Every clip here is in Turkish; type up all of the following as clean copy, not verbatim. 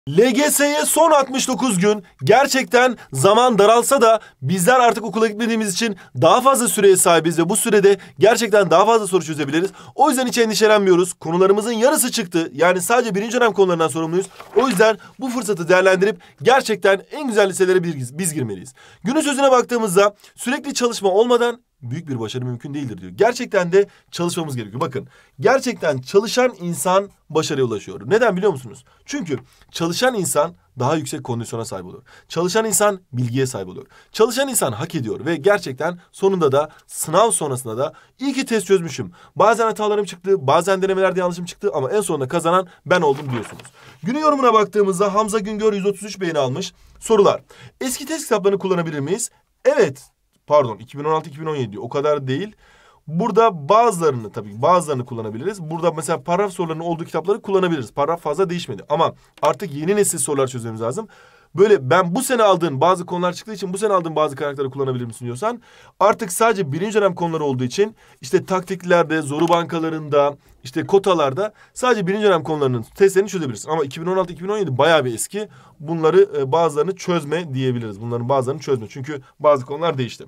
LGS'ye son 69 gün. Gerçekten zaman daralsa da bizler artık okula gitmediğimiz için daha fazla süreye sahibiz ve bu sürede gerçekten daha fazla soru çözebiliriz. O yüzden hiç endişelenmiyoruz. Konularımızın yarısı çıktı. Yani sadece birinci dönem konularından sorumluyuz. O yüzden bu fırsatı değerlendirip gerçekten en güzel liselere biz girmeliyiz. Günün sözüne baktığımızda sürekli çalışma olmadan büyük bir başarı mümkün değildir diyor. Gerçekten de çalışmamız gerekiyor. Bakın, gerçekten çalışan insan başarıya ulaşıyor. Neden biliyor musunuz? Çünkü çalışan insan daha yüksek kondisyona sahip oluyor. Çalışan insan bilgiye sahip oluyor. Çalışan insan hak ediyor ve gerçekten sonunda da sınav sonrasında da iyi ki test çözmüşüm. Bazen hatalarım çıktı, bazen denemelerde yanlışım çıktı ama en sonunda kazanan ben oldum diyorsunuz. Günün yorumuna baktığımızda Hamza Güngör 133 beğeni almış. Sorular. Eski test kitaplarını kullanabilir miyiz? Evet. Pardon, 2016-2017 diyor. O kadar değil. Burada bazılarını kullanabiliriz. Burada mesela paragraf sorularının olduğu kitapları kullanabiliriz. Paragraf fazla değişmedi. Ama artık yeni nesil sorular çözmemiz lazım. Böyle ben bu sene aldığın bazı konular çıktığı için bu sene aldığın bazı kaynakları kullanabilir misin diyorsan artık sadece birinci dönem konuları olduğu için işte taktiklerde, soru bankalarında, işte kotalarda sadece birinci dönem konularının testlerini çözebilirsin. Ama 2016-2017 bayağı bir eski. Bunları bazılarını çözme diyebiliriz. Bunların bazılarını çözme. Çünkü bazı konular değişti.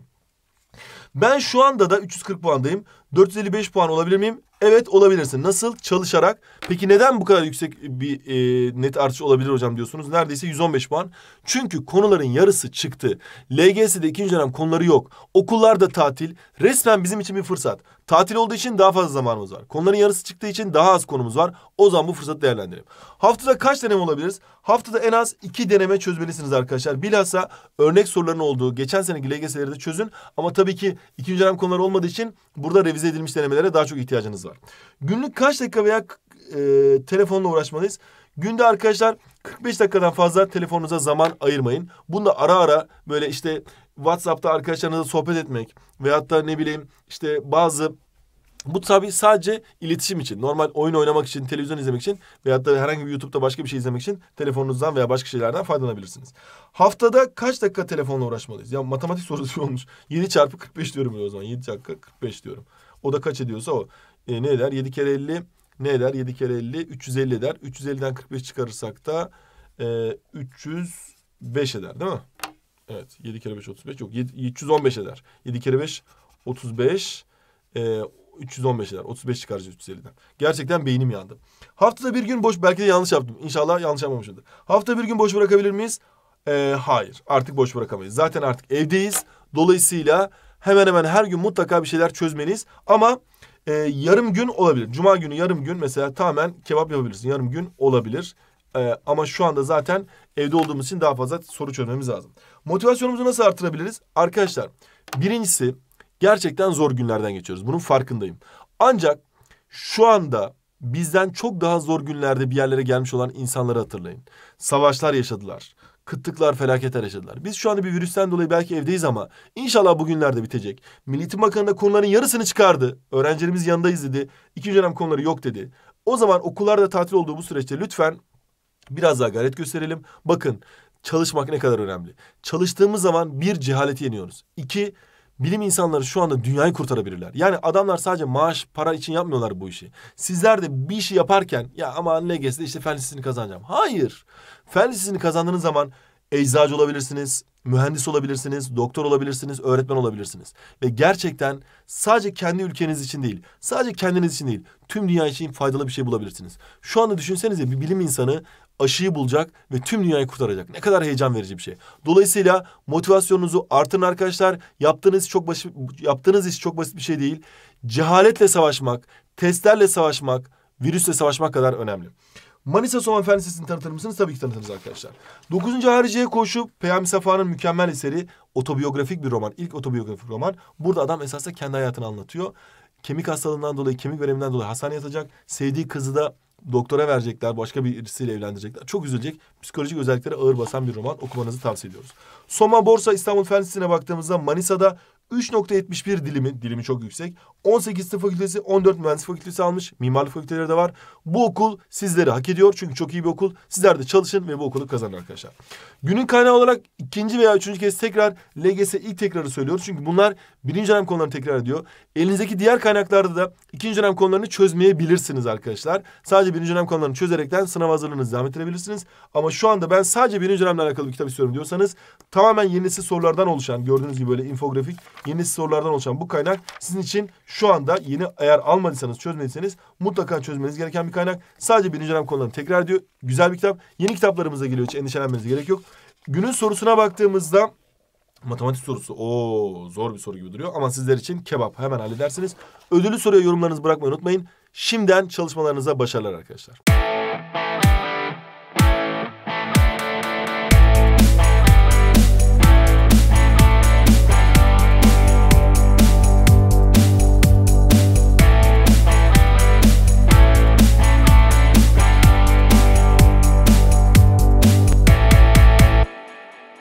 Ben şu anda da 340 puandayım. 455 puan olabilir miyim? Evet, olabilirsin. Nasıl? Çalışarak. Peki neden bu kadar yüksek bir net artış olabilir hocam diyorsunuz? Neredeyse 115 puan. Çünkü konuların yarısı çıktı. LGS'de ikinci dönem konuları yok. Okullarda tatil. Resmen bizim için bir fırsat. Tatil olduğu için daha fazla zamanımız var. Konuların yarısı çıktığı için daha az konumuz var. O zaman bu fırsatı değerlendirelim. Haftada kaç deneme olabiliriz? Haftada en az 2 deneme çözmelisiniz arkadaşlar. Bilhassa örnek soruların olduğu geçen seneki LGS'leri de çözün. Ama tabii ki ikinci dönem konuları olmadığı için burada revize edilmiş denemelere daha çok ihtiyacınız var. Günlük kaç dakika veya telefonla uğraşmalıyız? Günde arkadaşlar 45 dakikadan fazla telefonunuza zaman ayırmayın. Bunda ara ara böyle işte WhatsApp'ta arkadaşlarınızla sohbet etmek veyahut da ne bileyim işte bu tabii sadece iletişim için. Normal oyun oynamak için, televizyon izlemek için veyahut da herhangi bir YouTube'da başka bir şey izlemek için telefonunuzdan veya başka şeylerden faydalanabilirsiniz. Haftada kaç dakika telefonla uğraşmalıyız? Ya matematik sorusu olmuş. 7 çarpı 45 diyorum o zaman. 7 çarpı 45 diyorum. O da kaç ediyorsa o. Ne eder? 7 kere 50 ne eder? 7 kere 50 350 eder. 350'den 45 çıkarırsak da 305 eder değil mi? Evet, 7 kere 5 35 yok. 315 eder. 7 kere 5 35 315 eder. 35 çıkaracağız 350'den. Gerçekten beynim yandı. Haftada bir gün boş, belki de yanlış yaptım. İnşallah yanlış yapmamışımdır. Haftada bir gün boş bırakabilir miyiz? Hayır. Artık boş bırakamayız. Zaten artık evdeyiz. Dolayısıyla hemen hemen her gün mutlaka bir şeyler çözmeliyiz. Ama yarım gün olabilir. Cuma günü yarım gün mesela tamamen kebap yapabilirsin. Yarım gün olabilir. Ama şu anda zaten evde olduğumuz için daha fazla soru çözmemiz lazım. Motivasyonumuzu nasıl artırabiliriz? Arkadaşlar, birincisi gerçekten zor günlerden geçiyoruz. Bunun farkındayım. Ancak şu anda bizden çok daha zor günlerde bir yerlere gelmiş olan insanları hatırlayın. Savaşlar yaşadılar. Kıtlıklar, felaketler yaşadılar. Biz şu anda bir virüsten dolayı belki evdeyiz ama inşallah bu günlerde bitecek. Milli Eğitim Bakanı konuların yarısını çıkardı. Öğrencilerimiz yanındayız dedi. İkinci dönem konuları yok dedi. O zaman okullarda tatil olduğu bu süreçte lütfen biraz daha gayret gösterelim. Bakın, çalışmak ne kadar önemli. Çalıştığımız zaman bir, cehaleti yeniyoruz. 2, bilim insanları şu anda dünyayı kurtarabilirler. Yani adamlar sadece maaş, para için yapmıyorlar bu işi. Sizler de bir işi yaparken ya aman LGS'de işte fen lisesini kazanacağım. Hayır. Fen lisesini kazandığınız zaman eczacı olabilirsiniz, mühendis olabilirsiniz, doktor olabilirsiniz, öğretmen olabilirsiniz. Ve gerçekten sadece kendi ülkeniz için değil, sadece kendiniz için değil, tüm dünya için faydalı bir şey bulabilirsiniz. Şu anda düşünsenize, bir bilim insanı aşıyı bulacak ve tüm dünyayı kurtaracak. Ne kadar heyecan verici bir şey. Dolayısıyla motivasyonunuzu artırın arkadaşlar. Yaptığınız iş çok basit bir şey değil. Cehaletle savaşmak, testlerle savaşmak, virüsle savaşmak kadar önemli. Manisa Soman Fen Lisesi'ni tanıtır mısınız? Tabii ki tanıtırız arkadaşlar. 9. Hariciye Koğuşu, Peyami Safa'nın mükemmel eseri, otobiyografik bir roman. İlk otobiyografik roman. Burada adam esasında kendi hayatını anlatıyor. Kemik hastalığından dolayı, kemik vereminden dolayı hastaneye yatacak. Sevdiği kızı da doktora verecekler, başka birisiyle evlendirecekler. Çok üzülecek. Psikolojik özellikleri ağır basan bir roman. Okumanızı tavsiye ediyoruz. Soma Borsa İstanbul Fen Lisesi'ne baktığımızda Manisa'da 3.71 dilimi çok yüksek. 18 tıp fakültesi, 14 mühendislik fakültesi almış. Mimarlık fakülteleri de var. Bu okul sizleri hak ediyor çünkü çok iyi bir okul. Sizler de çalışın ve bu okulu kazanın arkadaşlar. Günün kaynağı olarak ikinci veya üçüncü kez tekrar LGS ilk tekrarı söylüyoruz. Çünkü bunlar birinci dönem konularını tekrar ediyor. Elinizdeki diğer kaynaklarda da ikinci dönem konularını çözmeyebilirsiniz arkadaşlar. Sadece birinci dönem konularını çözerekten sınav hazırlığınızı devam ettirebilirsiniz. Ama şu anda ben sadece birinci dönemle alakalı bir kitap istiyorum diyorsanız tamamen yeni nesil sorulardan oluşan, gördüğünüz gibi böyle infografik yeni nesil sorulardan oluşan bu kaynak sizin için şu anda yeni, eğer almadıysanız, çözmediyseniz mutlaka çözmeniz gereken bir kaynak. Sadece birinci dönem konularını tekrar ediyor. Güzel bir kitap. Yeni kitaplarımız da geliyor. Hiç endişelenmenize gerek yok. Günün sorusuna baktığımızda matematik sorusu. Zor bir soru gibi duruyor ama sizler için kebap. Hemen halledersiniz. Ödüllü soruya yorumlarınızı bırakmayı unutmayın. Şimdiden çalışmalarınıza başarılar arkadaşlar.